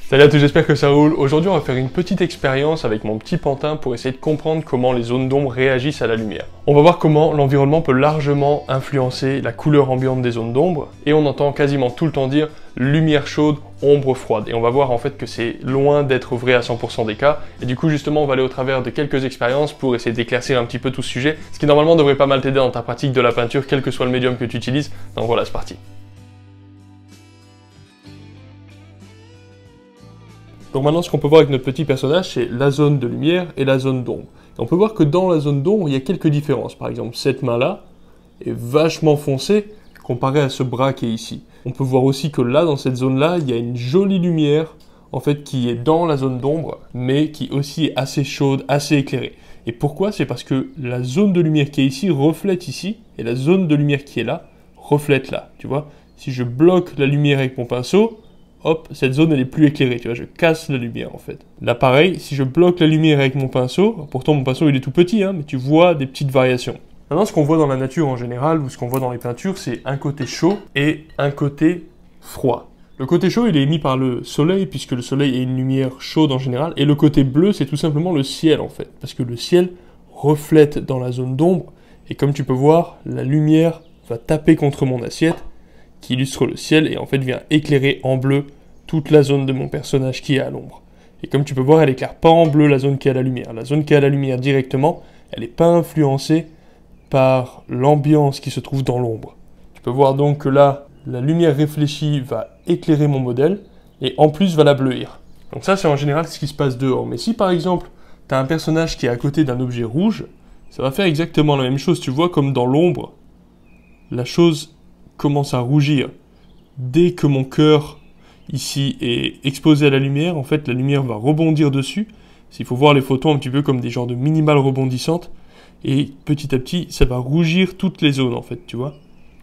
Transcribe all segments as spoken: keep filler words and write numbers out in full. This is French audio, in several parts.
Salut à tous, j'espère que ça roule. Aujourd'hui, on va faire une petite expérience avec mon petit pantin pour essayer de comprendre comment les zones d'ombre réagissent à la lumière. On va voir comment l'environnement peut largement influencer la couleur ambiante des zones d'ombre, et on entend quasiment tout le temps dire lumière chaude, ombre froide. Et on va voir en fait que c'est loin d'être vrai à cent pour cent des cas, et du coup justement on va aller au travers de quelques expériences pour essayer d'éclaircir un petit peu tout ce sujet, ce qui normalement devrait pas mal t'aider dans ta pratique de la peinture, quel que soit le médium que tu utilises. Donc voilà, c'est parti. Donc maintenant, ce qu'on peut voir avec notre petit personnage, c'est la zone de lumière et la zone d'ombre. Et on peut voir que dans la zone d'ombre, il y a quelques différences. Par exemple, cette main-là est vachement foncée comparée à ce bras qui est ici. On peut voir aussi que là, dans cette zone-là, il y a une jolie lumière, en fait, qui est dans la zone d'ombre, mais qui aussi est assez chaude, assez éclairée. Et pourquoi? C'est parce que la zone de lumière qui est ici reflète ici, et la zone de lumière qui est là reflète là, tu vois. Si je bloque la lumière avec mon pinceau, hop, cette zone elle est plus éclairée, tu vois, je casse la lumière en fait. Là pareil, si je bloque la lumière avec mon pinceau, pourtant mon pinceau il est tout petit, hein, mais tu vois des petites variations. Maintenant, ce qu'on voit dans la nature en général, ou ce qu'on voit dans les peintures, c'est un côté chaud et un côté froid. Le côté chaud il est émis par le soleil, puisque le soleil est une lumière chaude en général, et le côté bleu c'est tout simplement le ciel en fait, parce que le ciel reflète dans la zone d'ombre, et comme tu peux voir, la lumière va taper contre mon assiette, qui illustre le ciel, et en fait vient éclairer en bleu toute la zone de mon personnage qui est à l'ombre. Et comme tu peux voir, elle éclaire pas en bleu la zone qui est à la lumière. La zone qui est à la lumière directement, elle n'est pas influencée par l'ambiance qui se trouve dans l'ombre. Tu peux voir donc que là, la lumière réfléchie va éclairer mon modèle, et en plus va la bleuir. Donc ça c'est en général ce qui se passe dehors. Mais si par exemple, tu as un personnage qui est à côté d'un objet rouge, ça va faire exactement la même chose. Tu vois comme dans l'ombre, la chose commence à rougir. Dès que mon cœur ici est exposé à la lumière, en fait la lumière va rebondir dessus. Il faut voir les photos un petit peu comme des genres de minimales rebondissantes, et petit à petit ça va rougir toutes les zones en fait, tu vois.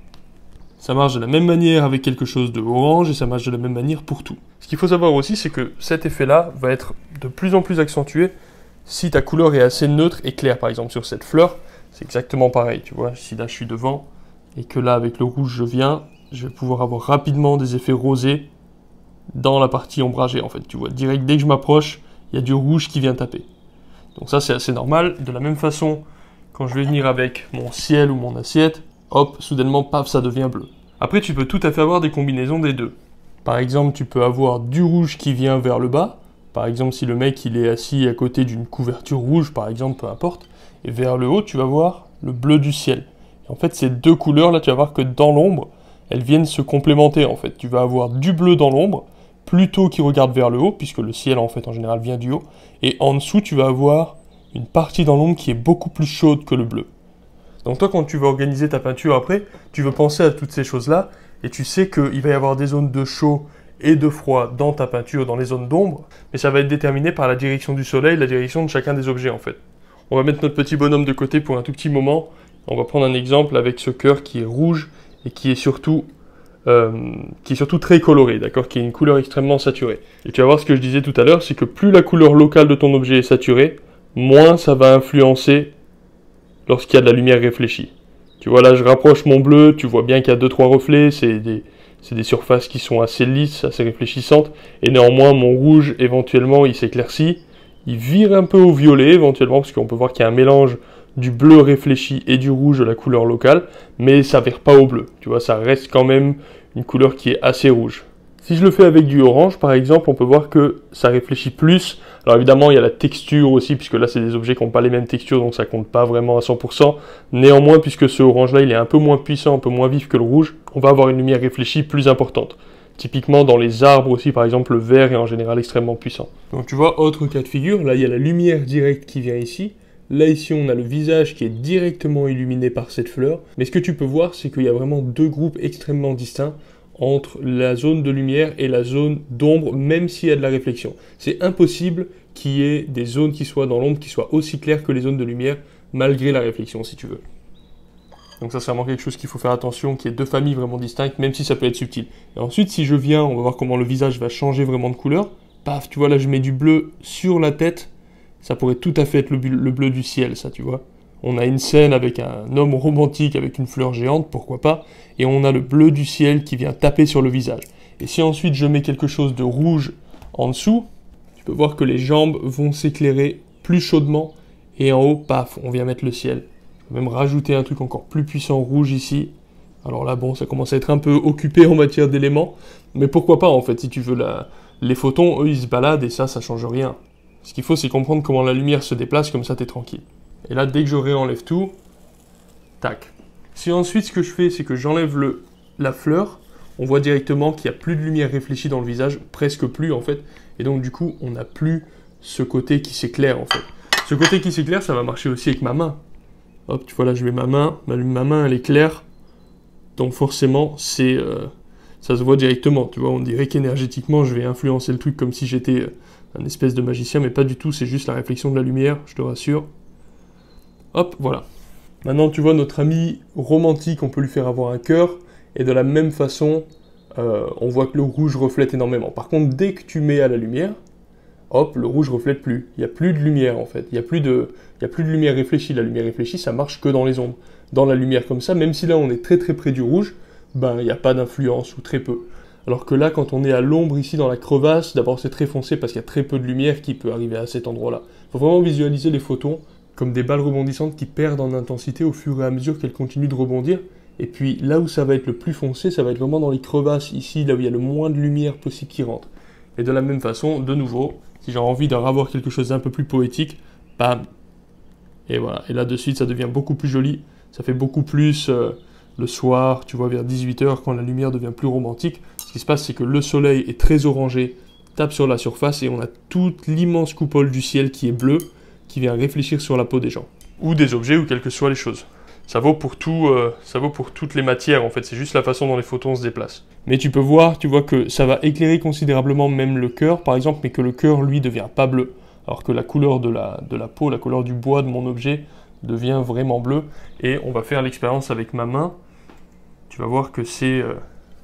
Ça marche de la même manière avec quelque chose de orange, et ça marche de la même manière pour tout. Ce qu'il faut savoir aussi, c'est que cet effet là va être de plus en plus accentué si ta couleur est assez neutre et claire. Par exemple sur cette fleur, c'est exactement pareil, tu vois. Si là je suis devant, et que là avec le rouge je viens, je vais pouvoir avoir rapidement des effets rosés dans la partie ombragée en fait, tu vois, direct dès que je m'approche, il y a du rouge qui vient taper. Donc ça c'est assez normal. De la même façon, quand je vais venir avec mon ciel ou mon assiette, hop, soudainement, paf, ça devient bleu. Après, tu peux tout à fait avoir des combinaisons des deux. Par exemple, tu peux avoir du rouge qui vient vers le bas, par exemple si le mec il est assis à côté d'une couverture rouge, par exemple, peu importe, et vers le haut, tu vas voir le bleu du ciel. Et en fait, ces deux couleurs là, tu vas voir que dans l'ombre, elles viennent se complémenter en fait. Tu vas avoir du bleu dans l'ombre, plutôt qui regarde vers le haut, puisque le ciel en fait en général vient du haut, et en dessous tu vas avoir une partie dans l'ombre qui est beaucoup plus chaude que le bleu. Donc toi quand tu vas organiser ta peinture après, tu veux penser à toutes ces choses-là, et tu sais qu'il va y avoir des zones de chaud et de froid dans ta peinture, dans les zones d'ombre, mais ça va être déterminé par la direction du soleil, la direction de chacun des objets en fait. On va mettre notre petit bonhomme de côté pour un tout petit moment. On va prendre un exemple avec ce cœur qui est rouge, et qui est surtout Euh, qui est surtout très coloré, d'accord, qui est une couleur extrêmement saturée. Et tu vas voir ce que je disais tout à l'heure, c'est que plus la couleur locale de ton objet est saturée, moins ça va influencer lorsqu'il y a de la lumière réfléchie. Tu vois, là je rapproche mon bleu, tu vois bien qu'il y a deux trois reflets, c'est des, c'est des surfaces qui sont assez lisses, assez réfléchissantes, et néanmoins mon rouge, éventuellement, il s'éclaircit, il vire un peu au violet, éventuellement, parce qu'on peut voir qu'il y a un mélange du bleu réfléchi et du rouge de la couleur locale, mais ça vire pas au bleu, tu vois, ça reste quand même une couleur qui est assez rouge. Si je le fais avec du orange, par exemple, on peut voir que ça réfléchit plus. Alors évidemment, il y a la texture aussi, puisque là, c'est des objets qui n'ont pas les mêmes textures, donc ça compte pas vraiment à cent pour cent. Néanmoins, puisque ce orange-là, il est un peu moins puissant, un peu moins vif que le rouge, on va avoir une lumière réfléchie plus importante. Typiquement, dans les arbres aussi, par exemple, le vert est en général extrêmement puissant. Donc tu vois, autre cas de figure, là, il y a la lumière directe qui vient ici. Là, ici, on a le visage qui est directement illuminé par cette fleur. Mais ce que tu peux voir, c'est qu'il y a vraiment deux groupes extrêmement distincts entre la zone de lumière et la zone d'ombre, même s'il y a de la réflexion. C'est impossible qu'il y ait des zones qui soient dans l'ombre qui soient aussi claires que les zones de lumière, malgré la réflexion, si tu veux. Donc ça, c'est vraiment quelque chose qu'il faut faire attention, qu'il y ait deux familles vraiment distinctes, même si ça peut être subtil. Et ensuite, si je viens, on va voir comment le visage va changer vraiment de couleur. Paf, tu vois, là, je mets du bleu sur la tête. Ça pourrait tout à fait être le, le bleu du ciel, ça, tu vois. On a une scène avec un homme romantique avec une fleur géante, pourquoi pas, et on a le bleu du ciel qui vient taper sur le visage. Et si ensuite je mets quelque chose de rouge En dessous, tu peux voir que les jambes vont s'éclairer plus chaudement. Et en haut, paf, on vient mettre le ciel. Je vais même rajouter un truc encore plus puissant rouge ici. Alors là, bon, ça commence à être un peu occupé en matière d'éléments. Mais pourquoi pas, en fait, si tu veux la... Les photons, eux, ils se baladent et ça, ça change rien. Ce qu'il faut, c'est comprendre comment la lumière se déplace, comme ça, t'es tranquille. Et là, dès que je réenlève tout, tac. Si ensuite, ce que je fais, c'est que j'enlève le... la fleur, on voit directement qu'il n'y a plus de lumière réfléchie dans le visage, presque plus, en fait. Et donc, du coup, on n'a plus ce côté qui s'éclaire, en fait. Ce côté qui s'éclaire, ça va marcher aussi avec ma main. Hop, tu vois, là, je mets ma main, ma, ma main, elle est claire. Donc, forcément, c'est... Euh... ça se voit directement, tu vois, on dirait qu'énergétiquement, je vais influencer le truc comme si j'étais un espèce de magicien, mais pas du tout, c'est juste la réflexion de la lumière, je te rassure. Hop, voilà. Maintenant, tu vois, notre ami romantique, on peut lui faire avoir un cœur, et de la même façon, euh, on voit que le rouge reflète énormément. Par contre, dès que tu mets à la lumière, hop, le rouge reflète plus. Il n'y a plus de lumière, en fait. Il n'y a plus de, il y a plus de lumière réfléchie. La lumière réfléchie, ça marche que dans les ombres. Dans la lumière comme ça, même si là, on est très très près du rouge, ben, il n'y a pas d'influence, ou très peu. Alors que là, quand on est à l'ombre, ici, dans la crevasse, d'abord, c'est très foncé, parce qu'il y a très peu de lumière qui peut arriver à cet endroit-là. Il faut vraiment visualiser les photons comme des balles rebondissantes qui perdent en intensité au fur et à mesure qu'elles continuent de rebondir. Et puis, là où ça va être le plus foncé, ça va être vraiment dans les crevasses, ici, là où il y a le moins de lumière possible qui rentre. Et de la même façon, de nouveau, si j'ai envie d'en avoir quelque chose d'un peu plus poétique, bam. Et voilà, et là, de suite, ça devient beaucoup plus joli. Ça fait beaucoup plus... Euh, le soir, tu vois, vers dix-huit heures, quand la lumière devient plus romantique, ce qui se passe, c'est que le soleil est très orangé, tape sur la surface, et on a toute l'immense coupole du ciel qui est bleue, qui vient réfléchir sur la peau des gens. Ou des objets, ou quelles que soient les choses. Ça vaut pour tout, euh, ça vaut pour toutes les matières, en fait, c'est juste la façon dont les photons se déplacent. Mais tu peux voir, tu vois que ça va éclairer considérablement même le cœur, par exemple, mais que le cœur, lui, devient pas bleu. Alors que la couleur de la, de la peau, la couleur du bois de mon objet, devient vraiment bleu. Et on va faire l'expérience avec ma main. Tu vas voir que c'est euh,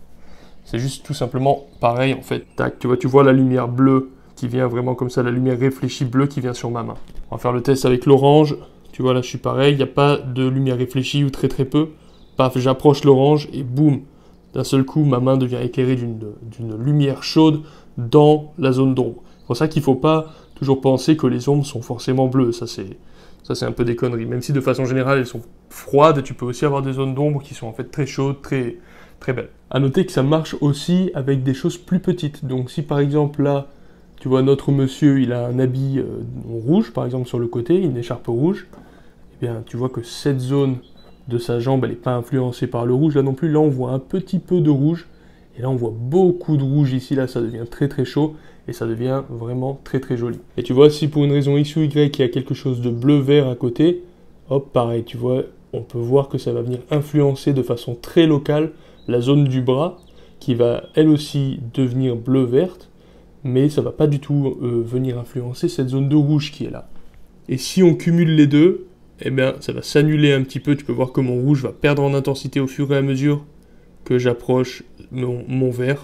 c'est juste tout simplement pareil en fait. Tac, tu vois, tu vois la lumière bleue qui vient vraiment comme ça, la lumière réfléchie bleue qui vient sur ma main. On va faire le test avec l'orange. Tu vois là, je suis pareil, il n'y a pas de lumière réfléchie ou très très peu. Paf, j'approche l'orange et boum, d'un seul coup, ma main devient éclairée d'une lumière chaude dans la zone d'ombre. C'est pour ça qu'il ne faut pas toujours penser que les ombres sont forcément bleues. Ça c'est... Ça, c'est un peu des conneries. Même si, de façon générale, elles sont froides, tu peux aussi avoir des zones d'ombre qui sont en fait très chaudes, très, très belles. À noter que ça marche aussi avec des choses plus petites. Donc, si par exemple, là, tu vois, notre monsieur, il a un habit euh, rouge, par exemple, sur le côté, une écharpe rouge, eh bien, tu vois que cette zone de sa jambe, elle n'est pas influencée par le rouge, là non plus. Là, on voit un petit peu de rouge. Et là, on voit beaucoup de rouge ici. Là, ça devient très, très chaud. Et ça devient vraiment très très joli. Et tu vois, si pour une raison X ou Y, il y a quelque chose de bleu-vert à côté, hop, pareil, tu vois, on peut voir que ça va venir influencer de façon très locale la zone du bras, qui va elle aussi devenir bleu-verte, mais ça va pas du tout euh, venir influencer cette zone de rouge qui est là. Et si on cumule les deux, eh bien, ça va s'annuler un petit peu. Tu peux voir que mon rouge va perdre en intensité au fur et à mesure que j'approche mon, mon vert.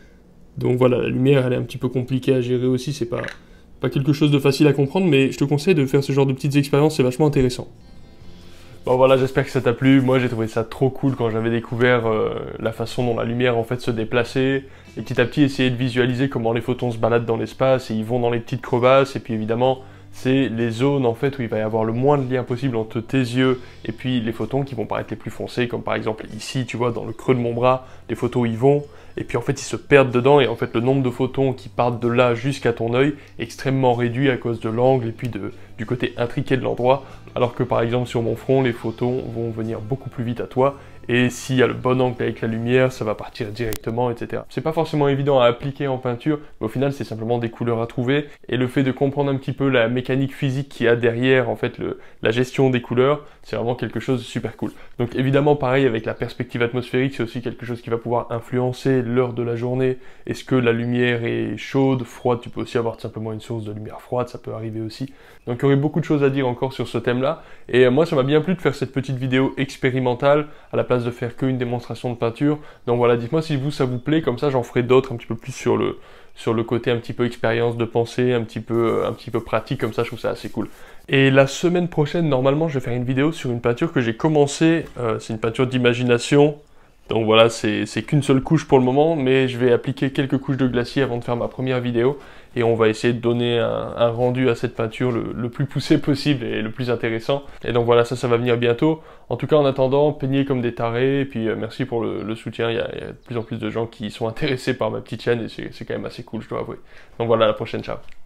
Donc voilà, la lumière, elle est un petit peu compliquée à gérer aussi, c'est pas, pas quelque chose de facile à comprendre, mais je te conseille de faire ce genre de petites expériences, c'est vachement intéressant. Bon voilà, j'espère que ça t'a plu. Moi, j'ai trouvé ça trop cool quand j'avais découvert euh, la façon dont la lumière, en fait, se déplaçait, et petit à petit, essayer de visualiser comment les photons se baladent dans l'espace, et ils vont dans les petites crevasses, et puis évidemment, c'est les zones, en fait, où il va y avoir le moins de lien possible entre tes yeux et puis les photons qui vont paraître les plus foncés, comme par exemple ici, tu vois, dans le creux de mon bras, les photons y vont, et puis en fait ils se perdent dedans, et en fait le nombre de photons qui partent de là jusqu'à ton œil est extrêmement réduit à cause de l'angle et puis de, du côté intriqué de l'endroit, alors que par exemple sur mon front, les photons vont venir beaucoup plus vite à toi, et s'il y a le bon angle avec la lumière, ça va partir directement, et cetera. C'est pas forcément évident à appliquer en peinture, mais au final c'est simplement des couleurs à trouver, et le fait de comprendre un petit peu la mécanique physique qu'il y a derrière, en fait, le, la gestion des couleurs, c'est vraiment quelque chose de super cool. Donc évidemment, pareil, avec la perspective atmosphérique, c'est aussi quelque chose qui va pouvoir influencer l'heure de la journée. Est-ce que la lumière est chaude, froide? Tu peux aussi avoir tout simplement une source de lumière froide, ça peut arriver aussi. Donc il y aurait beaucoup de choses à dire encore sur ce thème-là, et moi ça m'a bien plu de faire cette petite vidéo expérimentale, à la place de faire qu'une démonstration de peinture. Donc voilà, dites-moi si vous ça vous plaît, comme ça j'en ferai d'autres un petit peu plus sur le, sur le côté un petit peu expérience de pensée, un petit peu, un petit peu pratique, comme ça je trouve ça assez cool. Et la semaine prochaine, normalement, je vais faire une vidéo sur une peinture que j'ai commencé, euh, c'est une peinture d'imagination. Donc voilà, c'est qu'une seule couche pour le moment, mais je vais appliquer quelques couches de glacier avant de faire ma première vidéo. Et on va essayer de donner un, un rendu à cette peinture le, le plus poussé possible et le plus intéressant. Et donc voilà, ça, ça va venir bientôt. En tout cas, en attendant, peignez comme des tarés. Et puis euh, merci pour le, le soutien. Il y, a, il y a de plus en plus de gens qui sont intéressés par ma petite chaîne et c'est quand même assez cool, je dois avouer. Donc voilà, à la prochaine, ciao.